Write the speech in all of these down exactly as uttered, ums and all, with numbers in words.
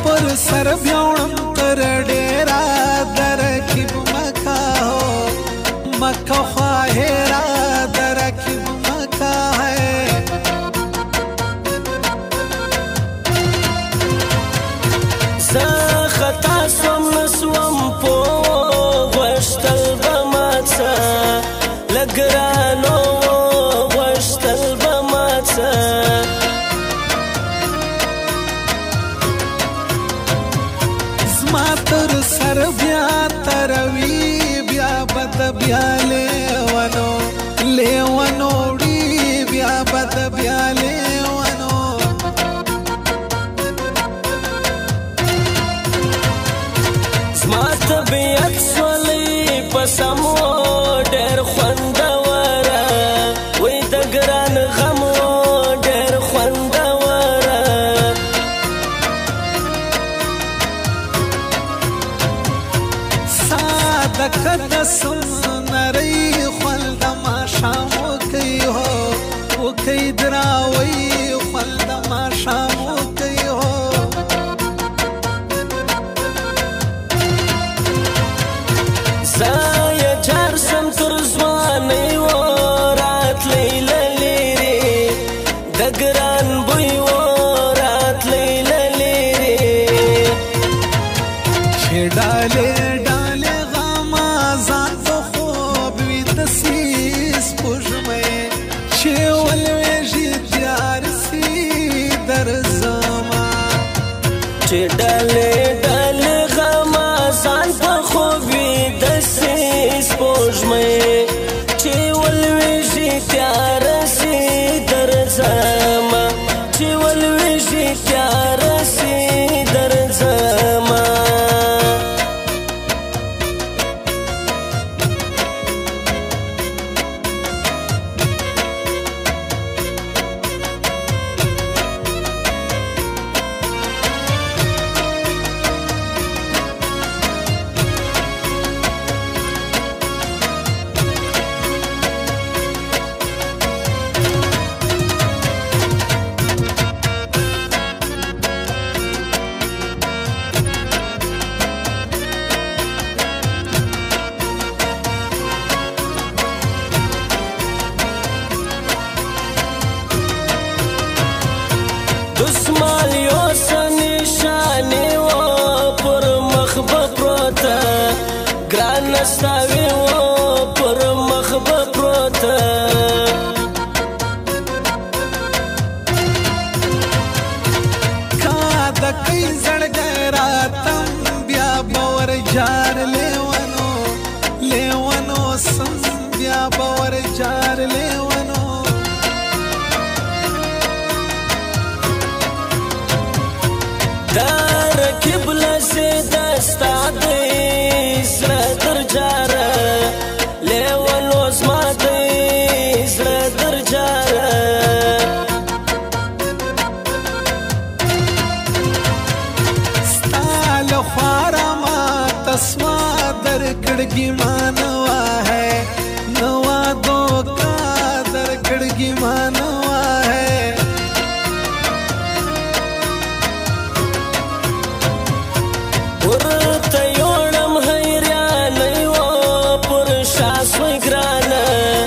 पर सर ब्योणम तर डेरा दरकिब मका हो मका ख्वाहेरा दरकिब मका है सा खता स्वम स्वम पो वश्तल बमाचा लग्रानो वश्तल बमाचा मातर सर ब्या तरवी ब्या बद ब्या लेवनो लेवनोड़ी ब्या बद ब्या लेवनो स्मात बियत सोली पसमो डेर खुंदवरा वी दगरान गमो डेर खुंदवरा सादक दसम नरई खुलदमा शामो कई हो वो कई दरावई खुलदमा शामो कई हो Saya jar sam turzwani warat leila liri dagran bui warat leila liri che डाले डाले गामा जान तो خوب وی دسیس پوش میں che ولوی جی دیار سی در زما che dale dale gama zan pa khobi دسیس پوش میں che ولوی جی دیار سی در زما che ولوی جی دیار سی در زما دسمال یو سنشانی و پر مخبه پروتا گران نستاوی و پر مخبه پروتا کا دکی زړګی راتم بیا باور جار لیونو لیونو سم بیا باور جار لیونو دار کبل سے دستا دی سر در جارا لیون وزما دی سر در جارا ستال خوارا ما تسوا در کڑگی مانوا ہے نوا دو کا در کڑگی مانوا ہے ورته یوړم حیرانه و پر شاسوی ګرانه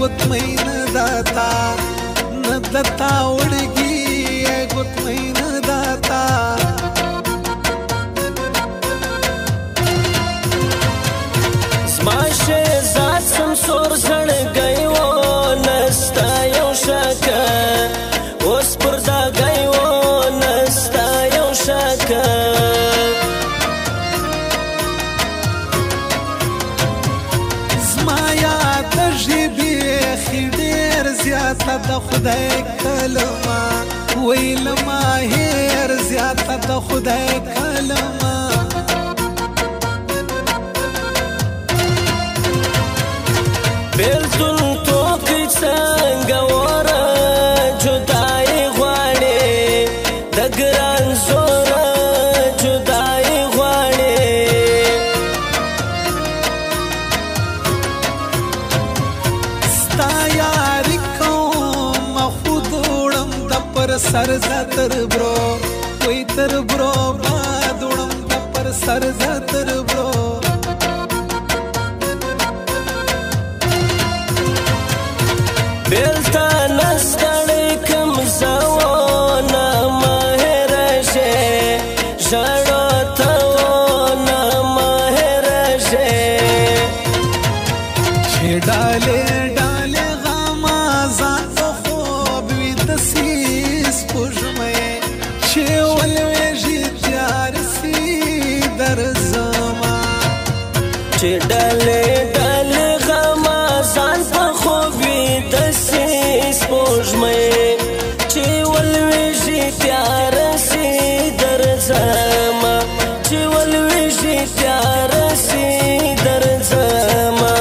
गुतमैन दाता न दत्ता उड़गी गुतमैन दाता स्माशे जात समसोर जड़ गई वो नस्ता यौ शका ओस पुरदा गई वो नस्ता यौ शका زمایا تجربی خیر زیاته د خدای کلمه ویلما هیر زیاته د خدای کلمه بیلتون توقی څنګه وره جدای غواړي د ګران زوره جدای غواړي ستا یاري کوم خود وړم د پر سر زتر برو وی تر برو باد وړم د پر سر زتر برو بیلتا نستړی کم زونه مهر شه ژړو ته ونه مهر شه چې ډالې ډالې غما ځان په خوب وي د سیس پوژمې چې ولوېږي تیار سي درځما چې ډالې ډالې غما ځان په خوب وي د سیس پوژمې چې ولوېږي تیار سي درځما چې ولوېږي تیار سي درځما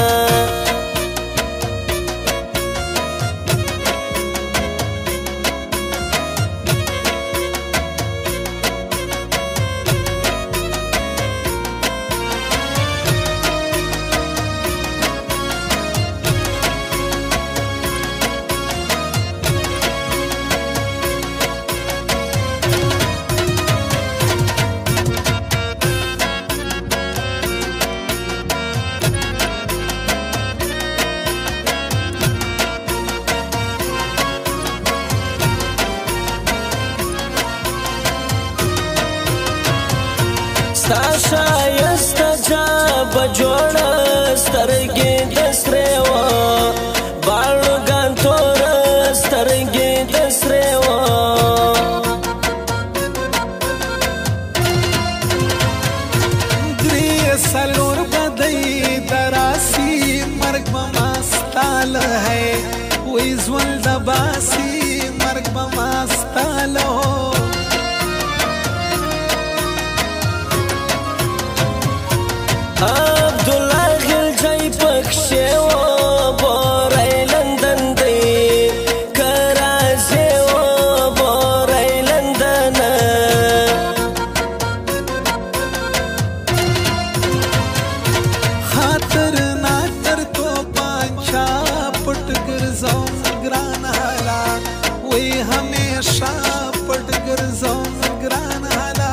ستا شایسته جابه جوړه سترګې د سرې وه باړوګان توره سترګې د سرې وه درې څلور بدۍ دراسي مرګ به ما ستاله ہے وی ژوند د باسي مرګ به ما ستاله هو عبدالله غلجی پکښې وه بوری لندن دی کرازی وه بوری لندن خاطر ناتر تو پانچا پټ ګرځوم ګران حالا وی همیشه پټ ګرځوم ګران حالا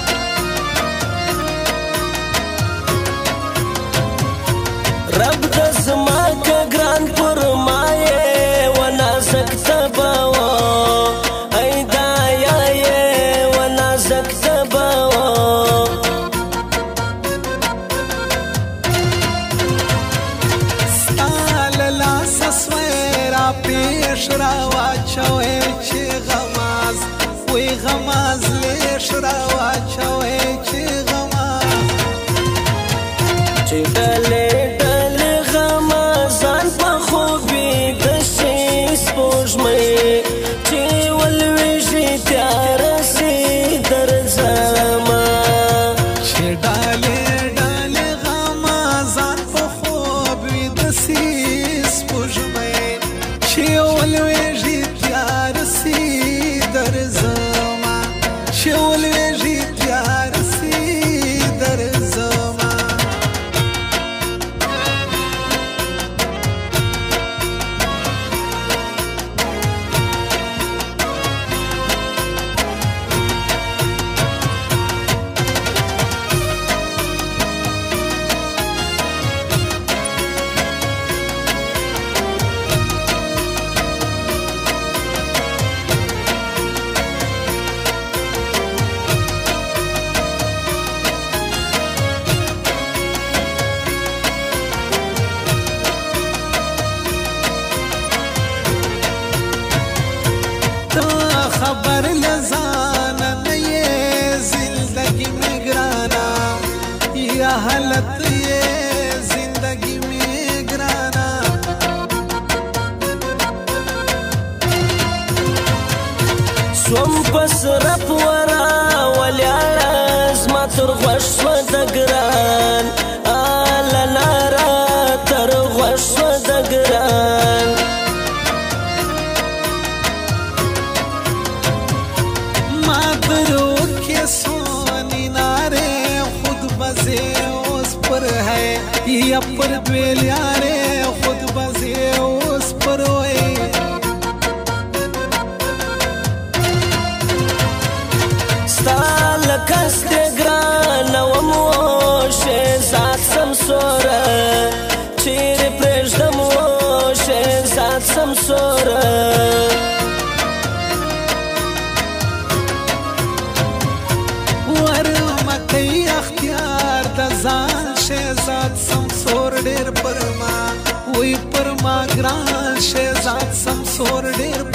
رب د زما که ګران پر مایې و نازک تبه وه ای دایا یې و نازک تبه وه ستا له لاسه سوی را پیش را واچوی چې غماز وی غماز لیش را واچوی چې غماز چې ډلې ډلې غمه ځان په خوبي د شي سپوږمۍ چې ولوېږي تیاره سي درځمه چې ډالې ډالې غمه ځان په خوب وي د سي سپوږمۍ چې ولوېږي تیاره سي درځمه چې ولوېږي تیاره سي درځمه पर है या पर द्वेल यारे खुद बजे उस पर वही स्टाल कस्ते ग्रान वमोशे सात समसोरा चीर प्रेष्दमोशे सात समसोरा दजान शहजाद समसोर डेर परमा वही परमा ग्रान शहजाद समसोर डेर